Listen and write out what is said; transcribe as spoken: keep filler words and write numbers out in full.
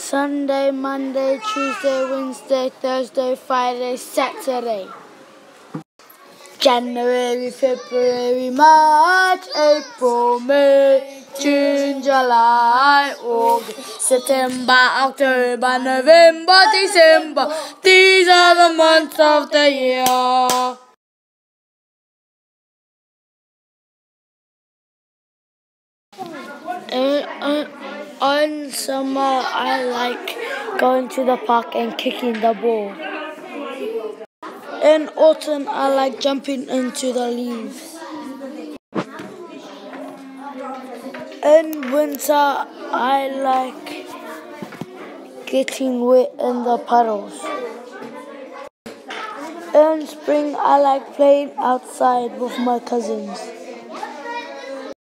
Sunday, Monday, Tuesday, Wednesday, Thursday, Friday, Saturday. January, February, March, April, May, June, July, August, September, October, November, December. These are the months of the year. Uh, uh, on summer, I like going to the park and kicking the ball. In autumn, I like jumping into the leaves. In winter, I like getting wet in the puddles. In spring, I like playing outside with my cousins.